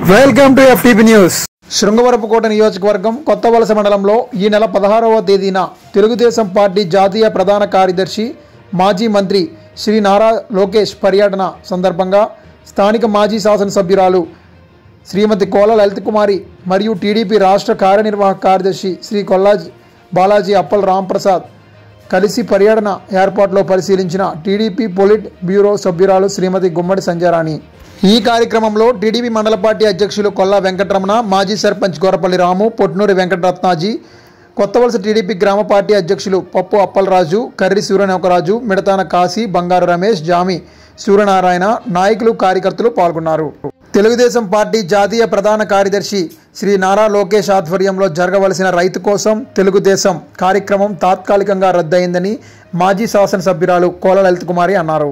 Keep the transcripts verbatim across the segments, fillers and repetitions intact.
Welcome to FTP news. Srungavarapukota నియోజకవర్గం కొత్తవలస మండలంలో ఈ నెల పదహారవ తేదీన తెలుగుదేశం పార్టీ జాతీయ ప్రధాన కార్యదర్శి మాజీ మంత్రి శ్రీ నారా లోకేష్ పర్యటన సందర్భంగా స్థానిక మాజీ శాసనసభ్యురాలు శ్రీమతి కోల లలిత కుమారి మరియు టీడీపీ రాష్ట్ర కార్యనిర్వాహక కార్యదర్శి శ్రీ కొల్లాజీ బాలాజీ అప్పల్ రాంప్రసాద్ కలిసి పర్యటన ఏర్పాట్లో పరిశీలించిన టీడీపీ పొలిట్ బ్యూరో సభ్యురాలు శ్రీమతి గుమ్మడి సంజయరాణి. ఈ కార్యక్రమంలో టీడీపీ మండల పార్టీ అధ్యక్షులు కొల్లా వెంకటరమణ, మాజీ సర్పంచ్ గోరపల్లి రాము, పొట్నూరి వెంకటరత్నాజీ, కొత్తవలస టీడీపీ గ్రామ పార్టీ అధ్యక్షులు పప్పు అప్పలరాజు, కర్రి సూర్యనౌకరాజు, మిడతాన కాశీ, బంగారు రమేష్, జామి సూర్యనారాయణ, నాయకులు, కార్యకర్తలు పాల్గొన్నారు. తెలుగుదేశం పార్టీ జాతీయ ప్రధాన కార్యదర్శి శ్రీ నారా లోకేష్ ఆధ్వర్యంలో జరగవలసిన రైతు కోసం తెలుగుదేశం కార్యక్రమం తాత్కాలికంగా రద్దయిందని మాజీ శాసనసభ్యురాలు కోల లలిత కుమారి అన్నారు.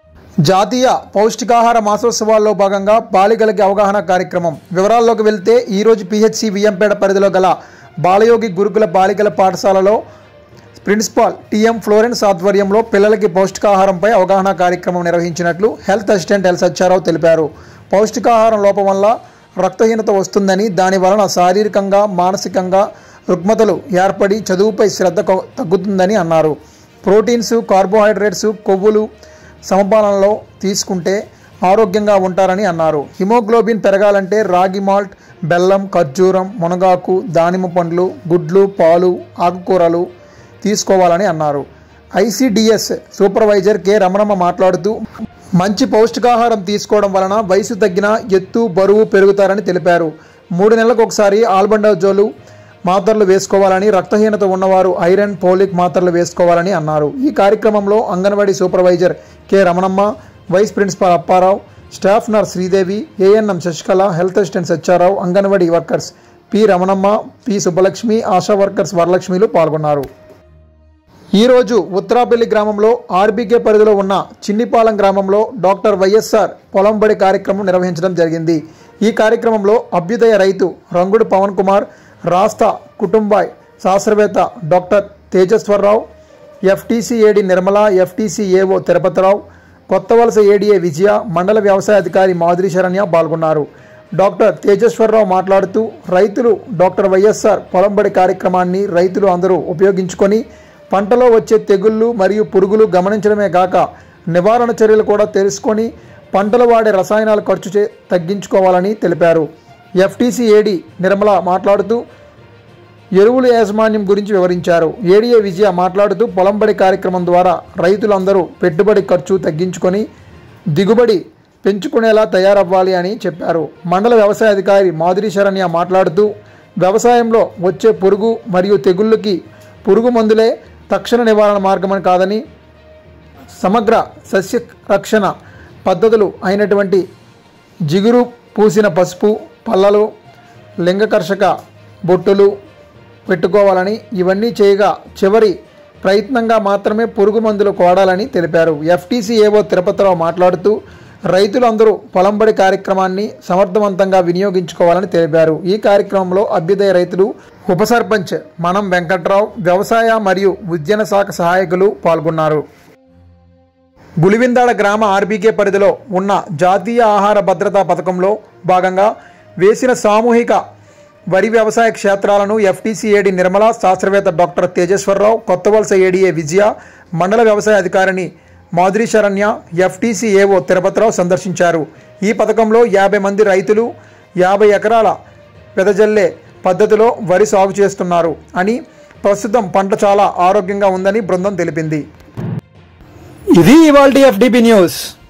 జాతీయ పౌష్టికాహార మాసోత్సవాల్లో భాగంగా బాలికలకి అవగాహన కార్యక్రమం. వివరాల్లోకి వెళ్తే ఈరోజు పిహెచ్సి విఎంపేట పరిధిలో గల బాలయోగి గురుకుల బాలికల పాఠశాలలో ప్రిన్సిపాల్ టిఎం ఫ్లోరెన్స్ ఆధ్వర్యంలో పిల్లలకి పౌష్టికాహారంపై అవగాహన కార్యక్రమం నిర్వహించినట్లు హెల్త్ అసిస్టెంట్ ఎల్ సత్యారావు తెలిపారు. పౌష్టికాహారం లోపం వల్ల రక్తహీనత వస్తుందని, దాని వలన శారీరకంగా మానసికంగా రుగ్మతలు ఏర్పడి చదువుపై శ్రద్ధ తగ్గుతుందని అన్నారు. ప్రోటీన్స్, కార్బోహైడ్రేట్స్, కొవ్వులు సమపాలనలో తీసుకుంటే ఆరోగ్యంగా ఉంటారని అన్నారు. హిమోగ్లోబిన్ పెరగాలంటే రాగి మాల్ట్, బెల్లం, ఖర్జూరం, మునగాకు, దానిమ్మ పండ్లు, గుడ్లు, పాలు, ఆకుకూరలు తీసుకోవాలని అన్నారు. ఐసిడిఎస్ సూపర్వైజర్ కె రమణమ్మ మాట్లాడుతూ మంచి పౌష్టికాహారం తీసుకోవడం వలన వయసు తగ్గిన ఎత్తు, బరువు పెరుగుతారని తెలిపారు. మూడు నెలలకు ఒకసారి ఆల్బండజోలు మాత్రలు వేసుకోవాలని, రక్తహీనత ఉన్నవారు ఐరన్, పోలిక్ మాత్రలు వేసుకోవాలని అన్నారు. ఈ కార్యక్రమంలో anganwadi supervisor K Ramanamma, vice principal Apparao, staff nurse Sridevi, ANM Sasikala, health assistant Satyarao, anganwadi workers P Ramanamma, P Subbalakshmi, ASHA workers వరలక్ష్మిలు పాల్గొన్నారు. ఈరోజు ఉత్తరాపల్లి గ్రామంలో ఆర్బీకే పరిధిలో ఉన్న చిన్నిపాలెం గ్రామంలో డాక్టర్ వైఎస్ఆర్ పొలంబడి కార్యక్రమం నిర్వహించడం జరిగింది. ఈ కార్యక్రమంలో అభ్యుదయ రైతు రంగుడు పవన్ కుమార్, రాస్తా కుటుంబాయ్ శాస్త్రవేత్త doctor Tejeswararao, FTC AD Nirmala, FTC AO Tirupatirao, Kothavalasa ADA Vijaya, మండల వ్యవసాయ అధికారి మాధురి శరణ్య పాల్గొన్నారు. డాక్టర్ తేజస్వరరావు మాట్లాడుతూ రైతులు డాక్టర్ వైఎస్ఆర్ పొలంబడి కార్యక్రమాన్ని రైతులు అందరూ ఉపయోగించుకొని పంటలో వచ్చే తెగుళ్ళు మరియు పురుగులు గమనించడమే కాక నివారణ చర్యలు కూడా తెలుసుకొని పంటలు వాడే రసాయనాల ఖర్చు చే తగ్గించుకోవాలని తెలిపారు. ఎఫ్టీసీ ఏడి నిర్మల మాట్లాడుతూ ఎరువుల యాజమాన్యం గురించి వివరించారు. ఏడీఏ విజయ మాట్లాడుతూ పొలంబడి కార్యక్రమం ద్వారా రైతులందరూ పెట్టుబడి ఖర్చు తగ్గించుకొని దిగుబడి పెంచుకునేలా తయారవ్వాలి అని చెప్పారు. మండల వ్యవసాయ అధికారి మాధురి శరణ్య మాట్లాడుతూ వ్యవసాయంలో వచ్చే పురుగు మరియు తెగుళ్ళకి పురుగు మందులే తక్షణ నివారణ మార్గమని కాదని, సమగ్ర సస్య రక్షణ పద్ధతులు అయినటువంటి జిగురు పూసిన పసుపు, పళ్ళలు, లింగకర్షక బొట్టులు పెట్టుకోవాలని, ఇవన్నీ చేయగా చివరి ప్రయత్నంగా మాత్రమే పురుగు మందులు వాడాలని తెలిపారు. ఎఫ్టీసీ ఏవో తిరుపతిరావు మాట్లాడుతూ రైతులందరూ పొలంబడి కార్యక్రమాన్ని సమర్థవంతంగా వినియోగించుకోవాలని తెలిపారు. ఈ కార్యక్రమంలో అభ్యుదయ రైతులు, ఉప సర్పంచ్ మనం వెంకట్రావు, వ్యవసాయ మరియు ఉద్యాన శాఖ సహాయకులు పాల్గొన్నారు. గులివిందాడ గ్రామ ఆర్బీకే పరిధిలో ఉన్న జాతీయ ఆహార భద్రతా పథకంలో భాగంగా వేసిన సామూహిక వరి వ్యవసాయ క్షేత్రాలను ఎఫ్టీసీ ఏడి నిర్మల, శాస్త్రవేత్త డాక్టర్ తేజస్వరరావు, కొత్తవలస ఏడీఏ విజయ, మండల వ్యవసాయ అధికారిని మాధురి శరణ్య, ఎఫ్టీసీ ఏఓ తిరుపతిరావు సందర్శించారు. ఈ పథకంలో యాభై మంది రైతులు యాభై ఎకరాల పెదజల్లే పద్ధతిలో వరి సాగు చేస్తున్నారు అని, ప్రస్తుతం పంట చాలా ఆరోగ్యంగా ఉందని బృందం తెలిపింది. ఇది ఇవాల్టి ఎఫ్టీపీ న్యూస్.